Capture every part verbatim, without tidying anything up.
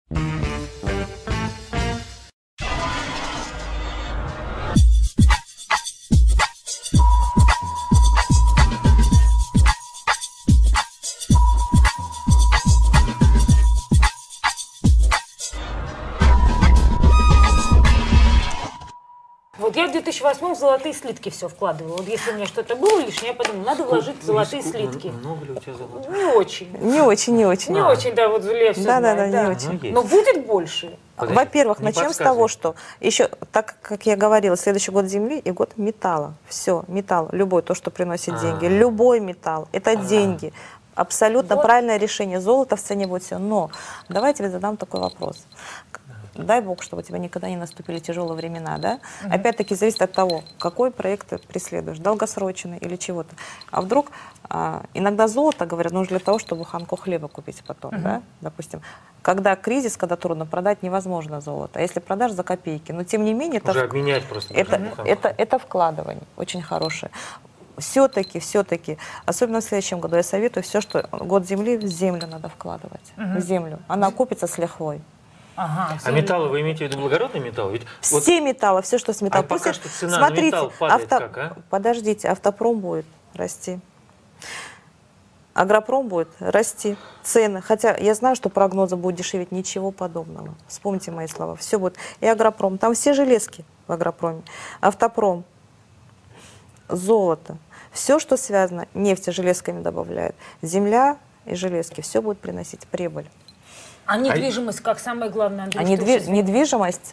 Вот я в две тысячи восьмом в золотые слитки все вкладывала. Вот если у меня что-то было лишнее, я подумала, надо вложить в золотые слитки. Много ли у тебя золота? Не очень. Не очень, не очень. Не очень, да, вот Лев все Да, да, знает, да, да. не очень. Ну, Но будет больше. Во-первых, Не начнем с подсказывай. того, что еще, так как я говорила, следующий год Земли и год металла. Все, металл, любой, то, что приносит А. деньги. Любой металл, это А. деньги. Абсолютно Вот. правильное решение. Золото в цене будет все. Но давайте я задам такой вопрос. Дай Бог, чтобы у тебя никогда не наступили тяжелые времена, да? Мгм. Опять-таки зависит от того, какой проект ты преследуешь, долгосрочный или чего-то. А вдруг а, иногда золото, говорят, нужно для того, чтобы буханку хлеба купить потом, Мгм. да? Допустим, когда кризис, когда трудно продать, невозможно золото. А если продашь за копейки, но тем не менее это, Уже обменять просто. это, даже буханку. это, это вкладывание очень хорошее. Все-таки, все-таки, особенно в следующем году, я советую все, что год земли, в землю надо вкладывать. Мгм. В землю. Она окупится с лихвой. Ага, А металлы вы имеете в виду благородный металл? Ведь вот Все металлы, все, что с металлом. А пока Пусть- что цена на смотрите, металл падает авто- как, а? Подождите, автопром будет расти. Агропром будет расти. Цены. Хотя я знаю, что прогнозы будут дешеветь. Ничего подобного. Вспомните мои слова. Все будет. И агропром. Там все железки в агропроме. Автопром. Золото. Все, что связано, нефть железками добавляют. Земля и железки. Все будет приносить прибыль. А недвижимость, как самое главное, Андрей? А что недви- сейчас недвижимость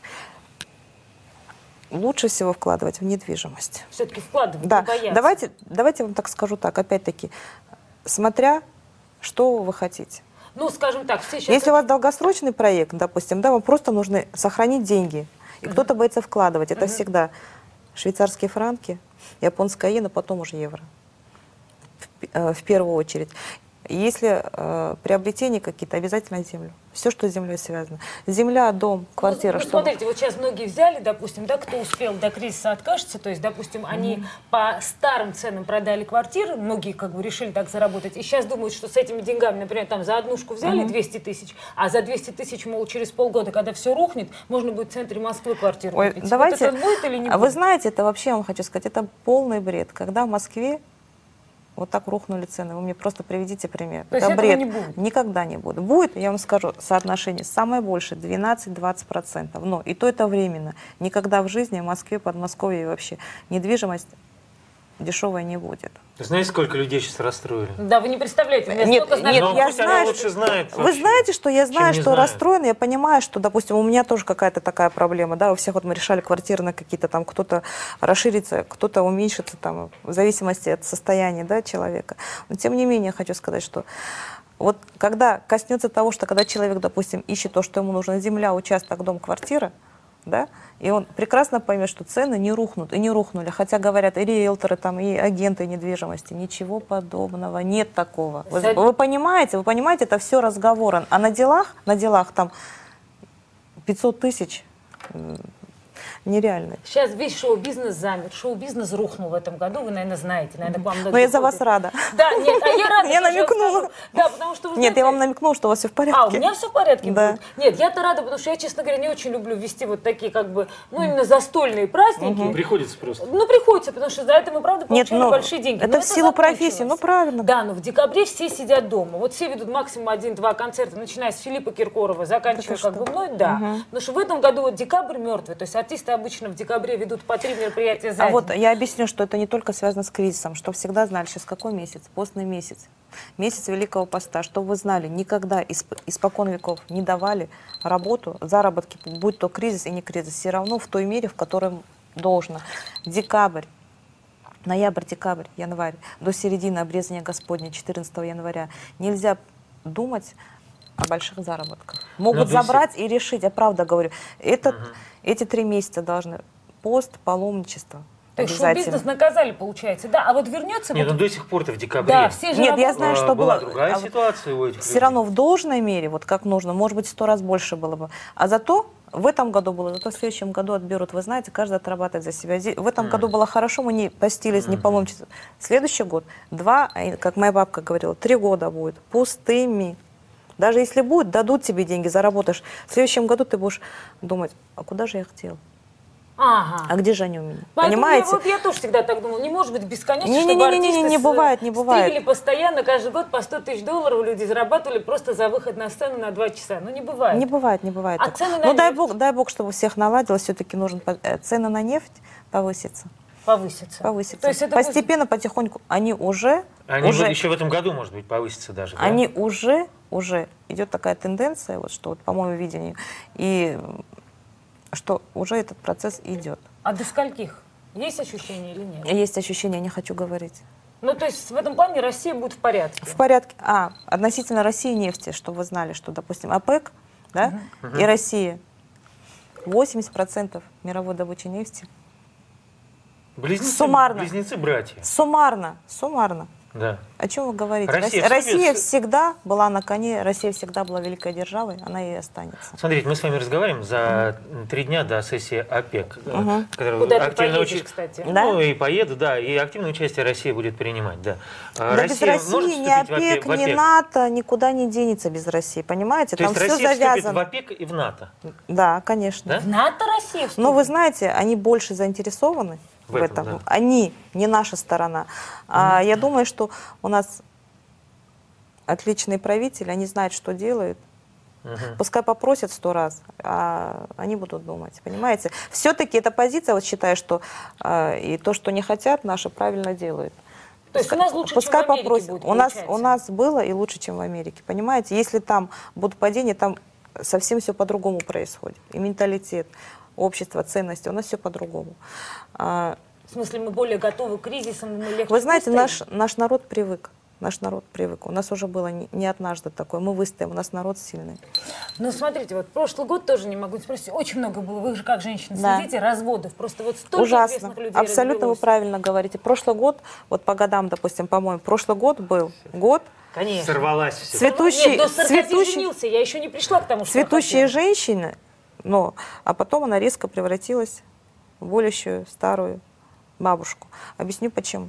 лучше всего вкладывать в недвижимость. все-таки вкладывать, Да, не бояться. давайте, давайте я вам так скажу так, опять-таки, смотря что вы хотите. Ну, скажем так, все сейчас... Если у вас долгосрочный проект, допустим, да, вам просто нужно сохранить деньги, и кто-то боится вкладывать, это всегда швейцарские франки, японская иена, потом уже евро, в, э, в первую очередь. Если э, приобретения какие-то, обязательно землю. Все, что с землей связано. Земля, дом, квартира. Ну, что... смотрите, вот сейчас многие взяли, допустим, да, кто успел до кризиса откажется, то есть, допустим, они по старым ценам продали квартиры, многие как бы решили так заработать, и сейчас думают, что с этими деньгами, например, там за однушку взяли двести тысяч, а за двести тысяч, мол, через полгода, когда все рухнет, можно будет в центре Москвы квартиру Ой, купить. давайте, Вот это будет или не а будет? вы знаете, это вообще, я вам хочу сказать, это полный бред. Когда в Москве вот так рухнули цены, вы мне просто приведите пример. То есть это этого бред. не будет? Никогда не будет. Будет, я вам скажу, соотношение самое большее, двенадцать-двадцать процентов. Но и то это временно. Никогда в жизни в Москве, Подмосковье и вообще недвижимость дешевая не будет. знаете, сколько людей сейчас расстроили? Да, вы не представляете, у меня Нет, столько знакомых. нет, Но я пусть она знаю, лучше знает Вы вообще, знаете, что я знаю, чем не что знает. расстроена, я понимаю, что, допустим, у меня тоже какая-то такая проблема, да, у всех вот мы решали квартиры на какие-то там, кто-то расширится, кто-то уменьшится там, в зависимости от состояния, да, человека. Но тем не менее, хочу сказать, что вот когда коснется того, что когда человек, допустим, ищет то, что ему нужно, земля, участок, дом, квартира, да, и он прекрасно поймет, что цены не рухнут и не рухнули. Хотя говорят и риэлторы, там, и агенты недвижимости. Ничего подобного. Нет такого. Вы, вы понимаете, вы понимаете, это все разговоры. А на делах, на делах там пятьсот тысяч м, нереально. Сейчас весь шоу-бизнес замер, шоу-бизнес рухнул в этом году, вы, наверное, знаете. Наверное, к вам Но я за вас рада. Да, нет, а я рада. Я что вам намекнула. скажу. Да, потому что вы Нет, знаете, я вам намекнула, что у вас все в порядке. А, у меня все в порядке Да. будет? Нет, я-то рада, потому что я, честно говоря, не очень люблю вести вот такие, как бы, ну, именно застольные праздники. Приходится просто. Ну, приходится, потому что за это мы, правда, Нет, получали ну, большие деньги. это Но в силу закончилось. профессии, ну правильно. Да, но в декабре все сидят дома. Вот все ведут максимум один-два концерта, начиная с Филиппа Киркорова, заканчивая Это как что? бы мной, да. Потому что в этом году вот декабрь мертвый. То есть артисты обычно в декабре ведут по три мероприятия за А день. вот я объясню, что это не только связано с кризисом, что всегда знали, сейчас какой месяц? Постный месяц. Месяц Великого Поста. Чтобы вы знали, никогда исп- испокон веков не давали работу, заработки, будь то кризис и не кризис, все равно в той мере, в которой должно. Декабрь, ноябрь, декабрь, январь, до середины обрезания Господня, четырнадцатого января, нельзя думать о больших заработках. Могут Но забрать и решить, я правда говорю. Этот, эти три месяца должны пост, паломничество. То есть Обязательно. шоу-бизнес наказали, получается. Да, а вот вернется... Нет, вот- ну до сих пор-то в декабре. Да, все же Нет, я работают. знаю, э, что была было. другая а вот ситуация у этих Все людей. равно в должной мере, вот как нужно, может быть, сто раз больше было бы. А зато в этом году было, зато в следующем году отберут. Вы знаете, каждый отрабатывает за себя. Зи- В этом году было хорошо, мы не постились, не паломничество. Следующий год, два, а, как моя бабка говорила, три года будет пустыми. Даже если будет, дадут тебе деньги, заработаешь. В следующем году ты будешь думать, а куда же я хотел? Ага. А где же они у меня? Поэтому Понимаете? Я, вот я тоже всегда так думала, не может быть бесконечно, Не, не, чтобы не, не, не, артисты не с- бывает, не бывает. стримили постоянно, каждый год по сто тысяч долларов люди зарабатывали просто за выход на сцену на два часа. Ну, не бывает. Не бывает, не бывает. А так. цены на Ну дай нефть? бог, дай бог, чтобы у всех наладилось, все-таки нужно по- э, цены на нефть повыситься. Повысится. Повыситься. То есть это будет- Постепенно, потихоньку. Они уже, Они уже, вот еще в этом году, может быть, повысятся даже, да? они уже, уже идет такая тенденция, вот что вот по моему видению, и что уже этот процесс идет. А до скольких? Есть ощущение или нет? Есть ощущение, не хочу говорить. Ну, то есть в этом плане Россия будет в порядке. В порядке. А, относительно России и нефти, чтобы вы знали, что, допустим, ОПЕК, да, и Россия, восемьдесят процентов мировой добычи нефти. Близнецы, Суммарно. близнецы-братья. Суммарно, суммарно. Да. О чем вы говорите? Россия Россия, вступит Россия в- всегда была на коне, Россия всегда была великой державой, она и останется. Смотрите, мы с вами разговариваем за три дня до сессии ОПЕК, э, Мгм. которая Куда ты активно поедешь, учи- кстати? Ну, Да? и поеду, да, и активное участие Россия будет принимать, да. А Да без может России ни вступить в ОПЕК, в ни НАТО никуда не денется без России, понимаете? То Там есть все Россия вступит в завязано. ОПЕК и в НАТО? Да, конечно. Да? В НАТО Россия вступит? Но вы знаете, они больше заинтересованы в, В этом, этом. да. Они, не наша сторона. А я думаю, что у нас отличные правители, они знают, что делают. Мгм. Пускай попросят сто раз, а они будут думать, понимаете? Все-таки эта позиция, вот считаю, что а, и то, что не хотят, наши правильно делают. То есть у нас лучше, Пускай чем в Америке попросят. будет, у нас, получается. у нас было и лучше, чем в Америке, понимаете? Если там будут падения, там совсем все по-другому происходит. И менталитет, общество, ценности, у нас все по-другому. А, В смысле, мы более готовы к кризисам, мы легче Вы знаете, выстоим? наш, наш народ привык. Наш народ привык. У нас уже было не, не однажды такое. Мы выстоим, у нас народ сильный. Ну, смотрите, вот прошлый год тоже не могу не спросить, очень много было, вы же как женщина Да. следите, разводов, просто вот столько Ужасно. известных людей Абсолютно вы развелось. правильно говорите. Прошлый год, вот по годам, допустим, по-моему, прошлый год был год, Конечно. Сорвалась все. Цветущий- Нет, до Саркози цветущий- женился, я еще не пришла к тому, что я цветущая хотела. женщина, но, а потом она резко превратилась в болящую старую бабушку. Объясню почему.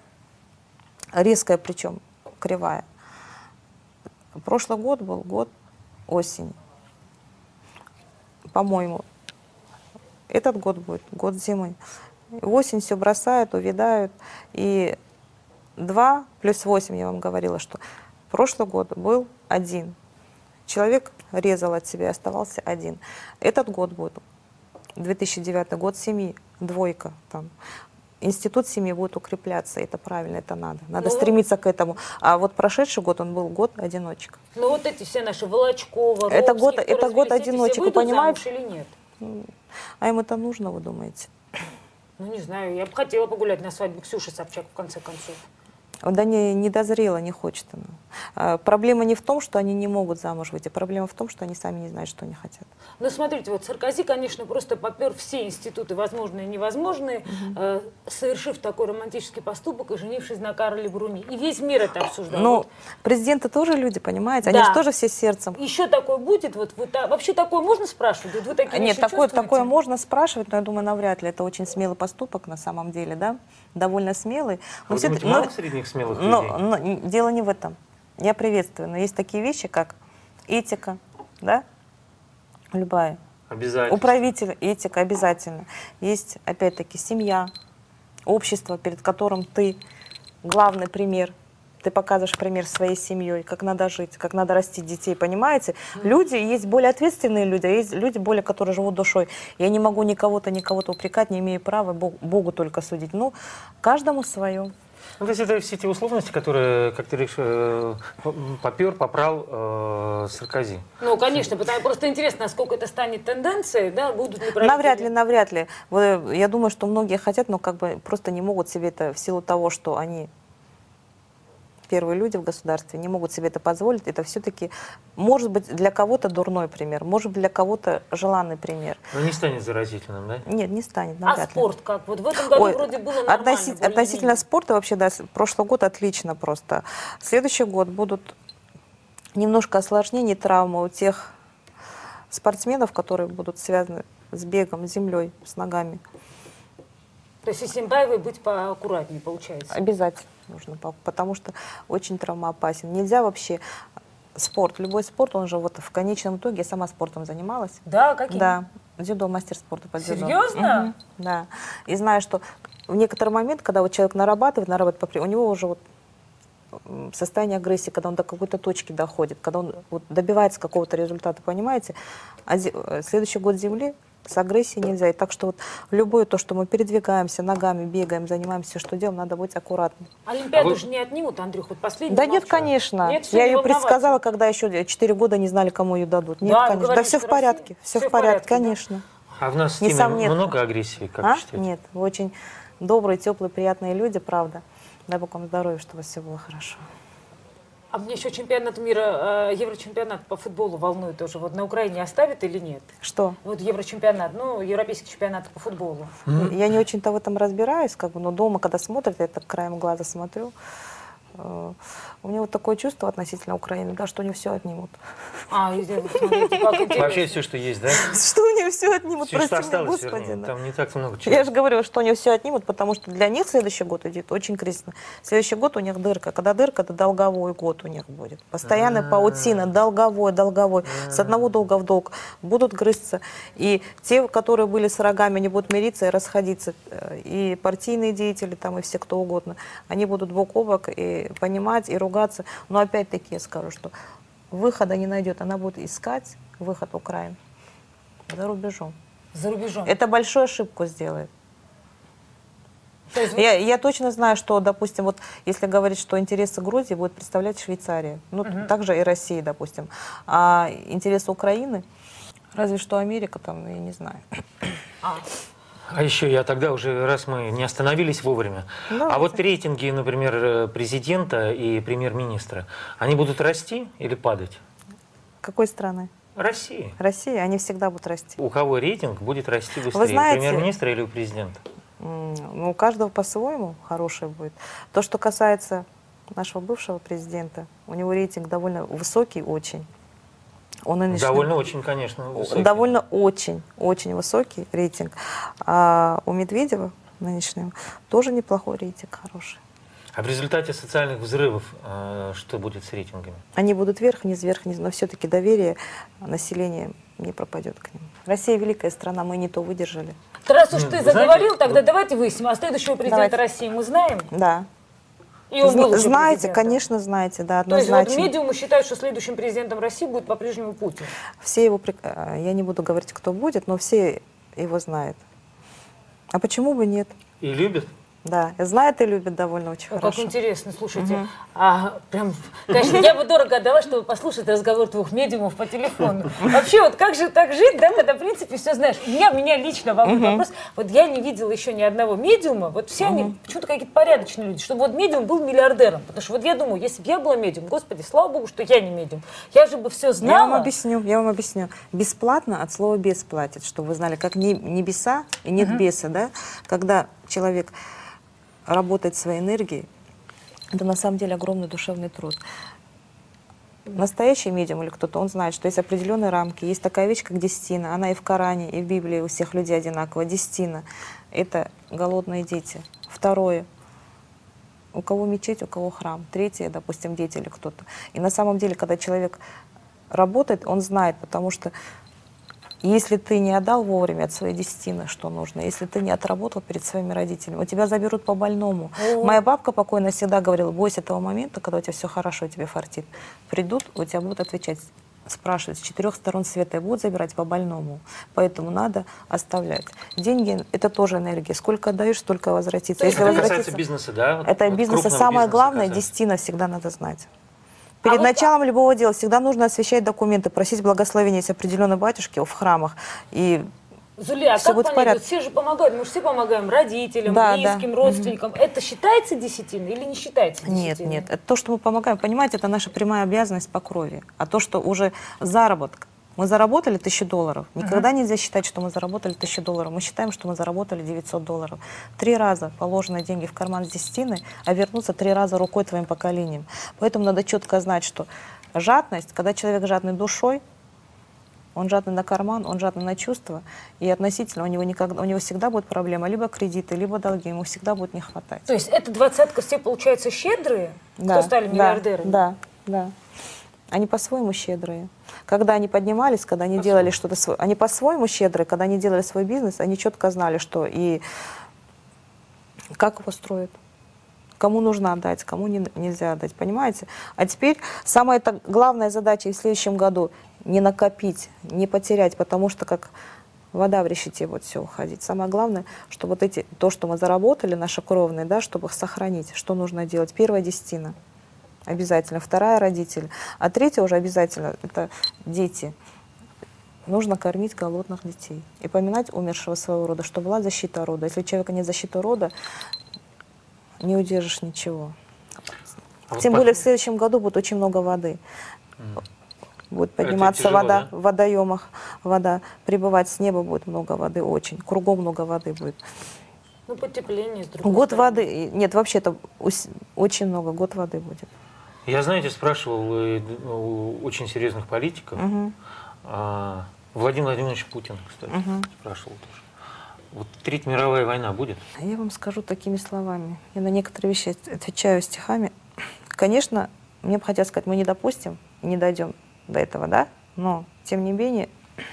Резкая причем, кривая. Прошлый год был год осени. По-моему, этот год будет год зимы. И осень все бросают, увядают. И два плюс восемь, я вам говорила, что прошлый год был один. Человек резал от себя, оставался один. Этот год будет, две тысячи девятый год семьи, двойка там. Институт семьи будет укрепляться, это правильно, это надо. Надо Ну, стремиться к этому. А вот прошедший год, он был год одиночек. Ну вот эти все наши Волочкова, Это Ромские, год- кто это год развелись, эти все одиночек, вы выйдут понимаете? замуж или нет? А им это нужно, вы думаете? Ну не знаю, я бы хотела погулять на свадьбе Ксюши Собчак в конце концов. Да не, не дозрела, не хочет она. А, проблема не в том, что они не могут замуж выйти, проблема в том, что они сами не знают, что они хотят. Ну, смотрите, вот Саркози, конечно, просто попер все институты, возможные и невозможные, э, совершив такой романтический поступок и женившись на Карле Бруни. И весь мир это обсуждал. Но Вот президенты тоже люди, понимаете? Они Да. же тоже все сердцем. еще такое будет? Вот, вы та- вообще такое можно спрашивать? Вот вы такие Нет, вещи такое, чувствуете? такое можно спрашивать, но я думаю, навряд ли. Это очень смелый поступок на самом деле, да? Довольно смелый. Вы все- думаете, но- мало средних смелых но- людей? но дело не в этом. Я приветствую, но есть такие вещи, как этика, да? Любая. Обязательно. У правителя этика обязательно. Есть, опять-таки, семья, общество, перед которым ты главный пример. Ты показываешь пример своей семьей, как надо жить, как надо растить детей, понимаете? Люди, есть более ответственные люди, а есть люди, более, которые живут душой. Я не могу никого-то, никого-то упрекать, не имею права, Бог- Богу только судить. Ну, каждому свое. Ну, то есть это все те условности, которые, как ты говоришь, э, попер, попрал э, Саркози. Ну, конечно, потому просто интересно, насколько это станет тенденцией, да, будут ли правители... Навряд ли, навряд ли. Вы- Я думаю, что многие хотят, но как бы просто не могут себе это в силу того, что они первые люди в государстве, не могут себе это позволить. Это все-таки, может быть, для кого-то дурной пример, может быть, для кого-то желанный пример. Но не станет заразительным, да? Нет, не станет, А навряд ли. спорт как? Вот в этом году Ой, вроде было нормально. относи- более-менее. относительно спорта вообще, да, с- прошлый год отлично просто. Следующий год будут немножко осложнений, травмы у тех спортсменов, которые будут связаны с бегом, с землей, с ногами. То есть и Симбаевой быть поаккуратнее, получается. Обязательно нужно, по- потому что очень травмоопасен. Нельзя вообще спорт, любой спорт, он же вот в конечном итоге, я сама спортом занималась. Да, каким? Да, дзюдо, мастер спорта по дзюдо. Серьезно? Мгм, да. И знаю, что в некоторый момент, когда вот человек нарабатывает, нарабатывает, по при- у него уже вот м, состояние агрессии, когда он до какой-то точки доходит, когда он вот добивается какого-то результата, понимаете? А зе- э, следующий год Земли с агрессией нельзя. И так что вот любое то, что мы передвигаемся, ногами бегаем, занимаемся, что делаем, надо быть аккуратным. Олимпиаду А вы- же не отнимут, Андрюх, вот последний Да нет, матч. конечно. Нет, всё, Я не ее волноваться. предсказала, когда еще четыре года не знали, кому ее дадут. Нет, Да, вы конечно. говорите, Да все что в порядке. Россия- Все, всё в порядке, да? конечно. А в нас с Тимой Несомненно. много агрессии, как А? вы считаете? Нет, вы очень добрые, теплые, приятные люди, правда. Дай Бог вам здоровья, чтобы у вас все было хорошо. А мне еще чемпионат мира, э, Еврочемпионат по футболу волнует тоже. Вот на Украине оставят или нет? Что? Вот Еврочемпионат, ну, европейский чемпионат по футболу. Я не очень-то в этом разбираюсь, как бы, но дома, когда смотрят, я так краем глаза смотрю. Э, У меня вот такое чувство относительно Украины, да, что они все отнимут. А, и вот смотрите, как интересно. Вообще все, что есть, да? Что они все отнимут, Все, что прости меня, осталось, Господи. вернее. да. Там не так много чего. Я же говорю, что они все отнимут, потому что для них следующий год идет очень кризисно. Следующий год у них дырка. Когда дырка, это долговой год у них будет. Постоянная паутина, долговой, долговой. С одного долга в долг будут грызться. И те, которые были с врагами, они будут мириться и расходиться. И партийные деятели, там, и все кто угодно. Они будут бок о бок и понимать, и ругаться. Но опять-таки я скажу, что выхода не найдет. Она будет искать выход Украины за рубежом. За рубежом. Это большую ошибку сделает. То есть вы- Я, я точно знаю, что, допустим, вот если говорить, что интересы Грузии будет представлять Швейцария, ну, также и Россия, допустим, а интересы Украины, разве что Америка там, я не знаю. А, А еще я тогда уже, раз мы не остановились вовремя, Давайте. а вот рейтинги, например, президента и премьер-министра, они будут расти или падать? Какой страны? России. Россия, они всегда будут расти. У кого рейтинг будет расти быстрее? знаете- У премьер-министра или у президента? М, Ну, у каждого по-своему хороший будет. То, что касается нашего бывшего президента, у него рейтинг довольно высокий очень. Он нынешний- Довольно очень, конечно, высокий. Довольно очень, очень высокий рейтинг. А у Медведева нынешнего тоже неплохой рейтинг, хороший. А в результате социальных взрывов э, что будет с рейтингами? Они будут вверх, вниз, вверх, вниз, но все-таки доверие населения не пропадет к ним. Россия великая страна, мы не то выдержали. да раз уж Ну, ты вы знаете, заговорил, тогда вот- давайте выясним. А следующего президента Давайте. России мы знаем? Да. И он был Зна- уже знаете, президентом. конечно, знаете, да, То есть вот однозначно. медиумы считают, что следующим президентом России будет по-прежнему Путин. Все его, прек- а, я не буду говорить, кто будет, но все его знают. А почему бы нет? И любят? Да, знает и любит довольно очень О, как хорошо. интересно, слушайте. А, прям, конечно, я бы дорого отдала, чтобы послушать разговор двух медиумов по телефону. Вообще, вот как же так жить, да, когда, в принципе, все знаешь. Меня, меня лично волнует вопрос. Вот я не видела еще ни одного медиума, вот все они почему-то какие-то порядочные люди, чтобы вот медиум был миллиардером. Потому что вот я думаю, если бы я была медиум, господи, слава богу, что я не медиум. Я же бы все Я вам знала. объясню, я вам объясню. Бесплатно от слова «бес» платит, чтобы вы знали, как не- небеса и нет беса, да? Когда человек работает своей энергией, это на самом деле огромный душевный труд. Настоящий медиум или кто-то, он знает, что есть определенные рамки. Есть такая вещь, как десятина. Она и в Коране, и в Библии у всех людей одинаково. Десятина — это голодные дети. Второе — у кого мечеть, у кого храм. Третье, допустим, дети или кто-то. И на самом деле, когда человек работает, он знает, потому что если ты не отдал вовремя от своей десятины, что нужно, если ты не отработал перед своими родителями, у тебя заберут по больному. О. Моя бабка покойная всегда говорила: бойся того момента, когда у тебя все хорошо, тебе фартит. Придут, у тебя будут отвечать, спрашивать с четырех сторон света и будут забирать по больному. Поэтому надо оставлять. Деньги — это тоже энергия. Сколько отдаешь, столько возвратится. То есть Если Это касается возвратится, бизнеса, да? Вот- это вот бизнеса крупного самое бизнеса главное, касается. десятина всегда надо знать. Перед вот- началом любого дела всегда нужно освящать документы, просить благословения есть определенной батюшки в храмах. И Зуля, а Всё как будет в понять, порядке. вот все же помогают, мы же все помогаем родителям, Да, близким, да. родственникам. Это считается десятиной или не считается нет, десятиной? нет, это то, что мы помогаем. Понимаете, это наша прямая обязанность по крови. А то, что уже заработок. Мы заработали тысячу долларов. Никогда нельзя считать, что мы заработали тысячу долларов. Мы считаем, что мы заработали девятьсот долларов. Три раза положенные деньги в карман с десятиной, а вернуться три раза рукой твоим поколением. Поэтому надо четко знать, что жадность, когда человек жадный душой, он жадный на карман, он жадный на чувства, и относительно у него, никогда, у него всегда будет проблема, либо кредиты, либо долги, ему всегда будет не хватать. То есть эта двадцатка все, получается, щедрые, кто стали миллиардерами? Да, да, да. Они по-своему щедрые. Когда они поднимались, когда они делали что-то свое, они по-своему щедрые, когда они делали свой бизнес, они четко знали, что и как его строят, кому нужно отдать, кому не, нельзя отдать, понимаете? А теперь самая это, главная задача в следующем году не накопить, не потерять, потому что как вода в решете вот все уходить. Самое главное, что вот эти, то, что мы заработали, наши кровные, да, чтобы их сохранить, что нужно делать? Первая десятина. Обязательно. Вторая — родители. А третья уже обязательно — это дети. Нужно кормить голодных детей. И поминать умершего своего рода, что была защита рода. Если у человека нет защиты рода, не удержишь ничего. А Тем вот более по... в следующем году будет очень много воды. Mm. Будет подниматься тяжело, вода да? в водоемах. Вода. Прибывать с неба будет много воды очень. Кругом много воды будет. Ну, потепление, с другой Год стороны. воды. Нет, вообще-то очень много. Год воды будет. Я, знаете, спрашивал э, у очень серьезных политиков. Угу. А, Владимир Владимирович Путин, кстати, угу. спрашивал тоже. Вот Третья мировая война будет? Я вам скажу такими словами. Я на некоторые вещи отвечаю стихами. Конечно, мне бы хотелось сказать, мы не допустим и не дойдем до этого, да? Но, тем не менее,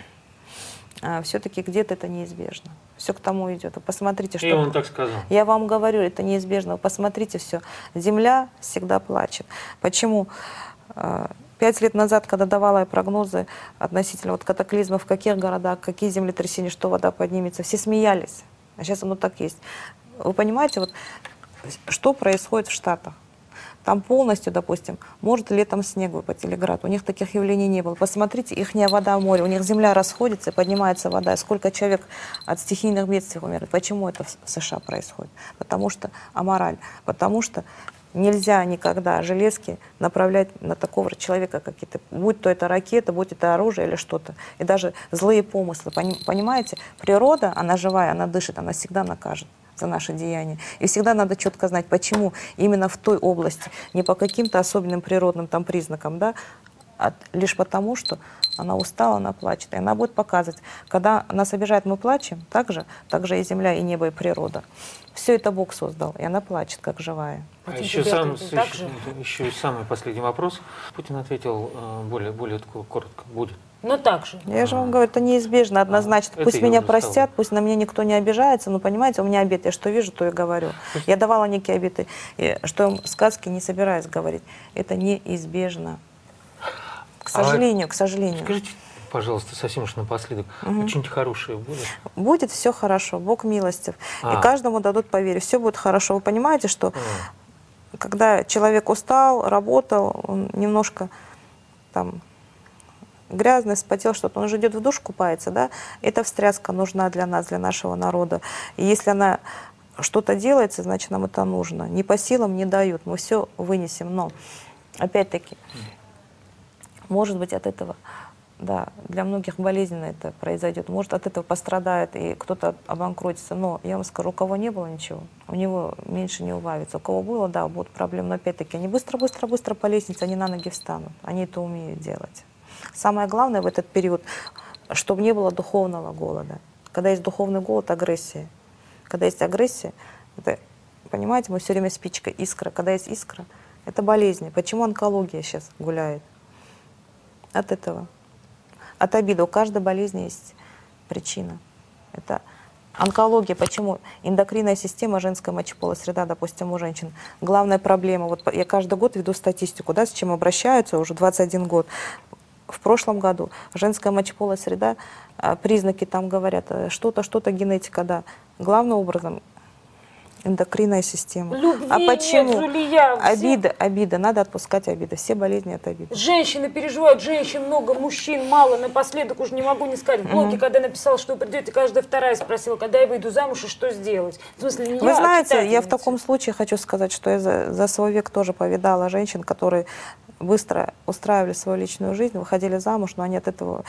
все-таки где-то это неизбежно. Все к тому идет. Вы посмотрите, что... И он так сказал. Я вам говорю, это неизбежно. Вы посмотрите все. Земля всегда плачет. Почему? Пять лет назад, когда давала я прогнозы относительно вот катаклизмов, в каких городах, какие землетрясения, что вода поднимется, все смеялись. А сейчас оно так есть. Вы понимаете, вот, что происходит в Штатах? Там полностью, допустим, может летом снег выпасть или град. У них таких явлений не было. Посмотрите, ихняя вода в море. У них земля расходится, поднимается вода. Сколько человек от стихийных бедствий умирает. Почему это в США происходит? Потому что амораль. Потому что нельзя никогда железки направлять на такого человека, как это. Будь то это ракета, будь это оружие или что-то. И даже злые помыслы. Понимаете? Природа, она живая, она дышит, она всегда накажет за наши деяния. И всегда надо четко знать, почему именно в той области, не по каким-то особенным природным там признакам, да, а лишь потому, что она устала, она плачет. И она будет показывать, когда нас обижает, мы плачем, так же, так же и земля, и небо, и природа. Все это Бог создал, и она плачет, как живая. А Путин еще, тебе сам, ответил так еще, же? еще самый последний вопрос. Путин ответил э, более, более такой коротко. Будет. Ну, так же. Я же вам говорю, это неизбежно, однозначно. Это Пусть я меня уже простят, сказала. пусть на меня никто не обижается, но, понимаете, у меня обет, я что вижу, то и говорю. Я давала некие обеты, и что я вам сказки не собираюсь говорить. Это неизбежно. К сожалению, а к сожалению. Скажите, пожалуйста, совсем уж напоследок, угу. Что-нибудь хорошее будет? Будет все хорошо, Бог милостив. А. И каждому дадут поверить, все будет хорошо. Вы понимаете, что а. когда человек устал, работал, он немножко там грязный, вспотел что-то, он же идет в душ, купается, да? Эта встряска нужна для нас, для нашего народа. И если она что-то делается, значит, нам это нужно. Не по силам не дают, мы все вынесем. Но, опять-таки, может быть, от этого, да, для многих болезненно это произойдет. Может, от этого пострадает и кто-то обанкротится. Но я вам скажу, у кого не было ничего, у него меньше не убавится. У кого было, да, будут проблемы. Но, опять-таки, они быстро-быстро-быстро по лестнице, они на ноги встанут. Они это умеют делать. Самое главное в этот период, чтобы не было духовного голода. Когда есть духовный голод, агрессия. Когда есть агрессия, это, понимаете, мы все время спичка, искра. Когда есть искра, это болезни. Почему онкология сейчас гуляет? От этого. От обиды. У каждой болезни есть причина. Это онкология. Почему? Эндокринная система, женская мочеполая среда, допустим, у женщин. Главная проблема. Вот я каждый год веду статистику, да, с чем обращаются уже двадцать один год. В прошлом году женская мочеполая среда, признаки там говорят, что-то, что-то генетика, да. Главным образом эндокринная система. Любви а почему? Нет, Жулия, обида, обида, надо отпускать обиды. Все болезни от обиды. Женщины переживают, женщин много, мужчин мало. Напоследок уже не могу не сказать. В блоге, угу. когда написала, что вы придете, каждая вторая спросила, когда я выйду замуж и что сделать. В смысле, не Вы я, знаете, а я в таком случае хочу сказать, что я за, за свой век тоже повидала женщин, которые быстро устраивали свою личную жизнь, выходили замуж, но они от этого,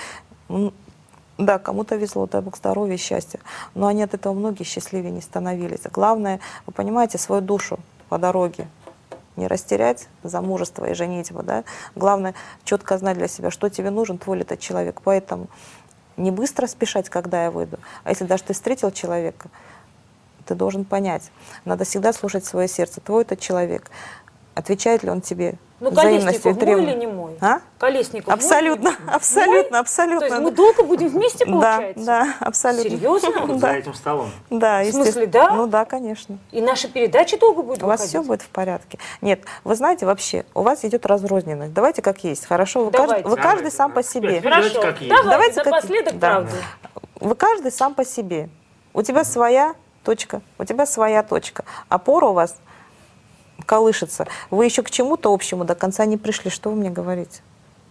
да, кому-то везло, дай Бог здоровья и счастья, но они от этого многие счастливее не становились. Главное, вы понимаете, свою душу по дороге не растерять, замужество и женитьба, да. Главное, четко знать для себя, что тебе нужен, твой ли это человек. Поэтому не быстро спешать, когда я выйду, а если даже ты встретил человека, ты должен понять, надо всегда слушать свое сердце, твой это человек. Отвечает ли он тебе Ну, взаимностью и Колесников мой требованием? или не мой? А? Колесников мой Абсолютно, или не мой? абсолютно, Мой? абсолютно. То есть мы долго будем вместе, Да, получается? да, абсолютно. Серьезно? Вот за этим столом. Да, В естественно. смысле, да? Ну да, конечно. И наша передача долго будет У вас выходить? все будет в порядке. Нет, вы знаете, вообще, у вас идет разрозненность. Давайте как есть, хорошо? Вы, каждый, Давайте. вы каждый Давайте, сам по да. себе. Давайте Хорошо, как есть. давайте, Давайте как- напоследок да. правду. Вы каждый сам по себе. У тебя своя точка, у тебя своя точка. Опора у вас колышется. Вы еще к чему-то общему до конца не пришли. Что вы мне говорите?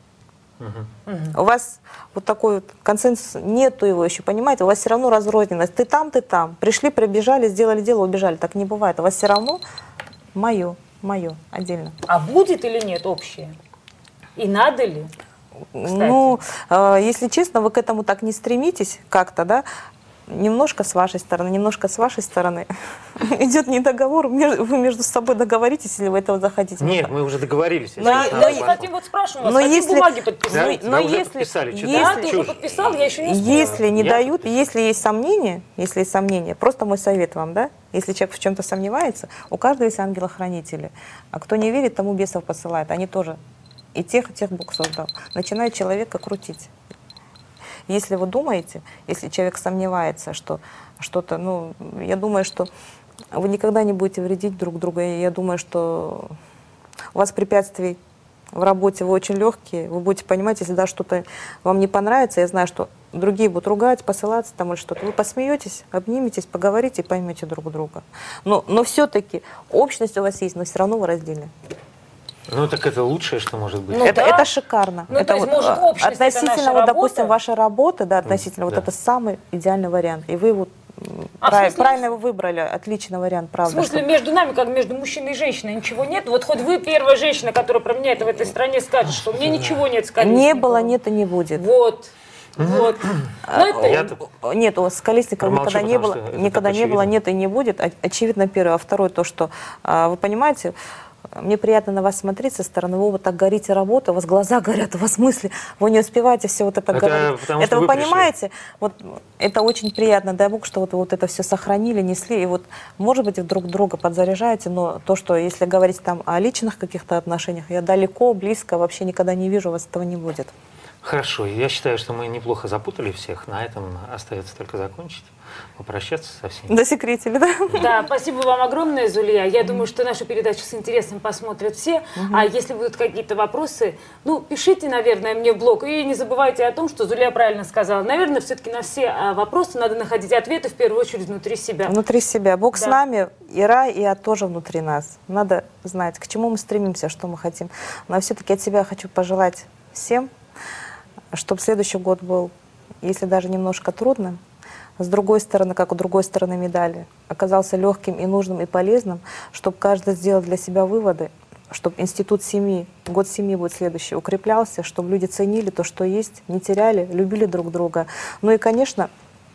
У вас вот такой вот консенсус, нету его еще, понимаете? У вас все равно разрозненность. Ты там, ты там. Пришли, прибежали, сделали дело, убежали. Так не бывает. У вас все равно мое, мое, отдельно. А будет или нет общее? И надо ли? Кстати. Ну, э, если честно, вы к этому так не стремитесь как-то, да? Немножко с вашей стороны, немножко с вашей стороны идет недоговор. Меж- Вы между собой договоритесь, если вы этого захотите. Нет, мы уже договорились. Но Да, и- да, но и и- хотим, вот спрашиваем вас, но хотим если- бумаги Да, подписать. но да, уже если- подписали. Что если- Да, ты ты уже чушь? подписал, я еще не успела. Если не Я дают, подписал. если есть сомнения, если есть сомнения, просто мой совет вам, да, если человек в чем-то сомневается, у каждого есть ангелы-хранители, а кто не верит, тому бесов посылает, они тоже и тех, и тех Бог создал. Начинает человека крутить. Если вы думаете, если человек сомневается, что что-то, ну, я думаю, что вы никогда не будете вредить друг другу, и я думаю, что у вас препятствий в работе, вы очень легкие, вы будете понимать, если да, что-то вам не понравится, я знаю, что другие будут ругать, посылаться там или что-то, вы посмеетесь, обниметесь, поговорите и поймете друг друга. Но, но все-таки общность у вас есть, но все равно вы раздельны. Ну, так это лучшее, что может быть. Ну, это, да. это шикарно. Ну, это то есть, может, а, общность — это относительно, наша вот, допустим, работа? вашей работы, да, относительно, вот да. это самый идеальный вариант. И вы вот м, А в прав- смысле- правильно его выбрали, отличный вариант, В правда. смысле, что- между нами, как между мужчиной и женщиной, ничего нет? Вот хоть вы первая женщина, которая про меня это в этой стране скажет, что мне ничего нет с Колесниковым. Не было, нет и не будет. Вот. Вот. Ну, это- Я-то- Нет, у вас с Колесниковым Промолчу, никогда не потому было, что это никогда так не было, очевидно. нет и не будет. О- Очевидно, первое. А второе, то, что, а, вы понимаете, мне приятно на вас смотреть со стороны, вы вот так горите работой, у вас глаза горят, у вас мысли, вы не успеваете все вот это, Это говорить. потому, Это что вы, вы пришли. понимаете? Вот это очень приятно, дай Бог, что вот, вот это все сохранили, несли, и вот, может быть, друг друга подзаряжаете, но то, что если говорить там о личных каких-то отношениях, я далеко, близко, вообще никогда не вижу, у вас этого не будет. Хорошо, я считаю, что мы неплохо запутали всех. На этом остается только закончить, попрощаться со всеми. Досекретили, да? Да, спасибо вам огромное, Зулия. Я думаю, что нашу передачу с интересом посмотрят все. А если будут какие-то вопросы, ну, пишите, наверное, мне в блог. И не забывайте о том, что Зулия правильно сказала. Наверное, все-таки на все а, вопросы надо находить ответы, в первую очередь, внутри себя. Внутри себя. Бог с Да. нами, и рай, и ад тоже внутри нас. Надо знать, к чему мы стремимся, что мы хотим. Но все-таки от себя хочу пожелать всем, чтобы следующий год был, если даже немножко трудным, с другой стороны, как у другой стороны медали, оказался легким и нужным и полезным, чтобы каждый сделал для себя выводы, чтобы институт семьи, год семьи будет следующий, укреплялся, чтобы люди ценили то, что есть, не теряли, любили друг друга. Ну и, конечно,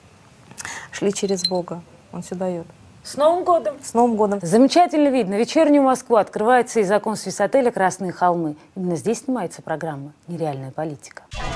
шли через Бога. Он все дает. С Новым годом! С Новым годом! Замечательно видно. Вечернюю Москву открывается из окон свисотеля «Красные холмы». Именно здесь снимается программа «Нереальная политика».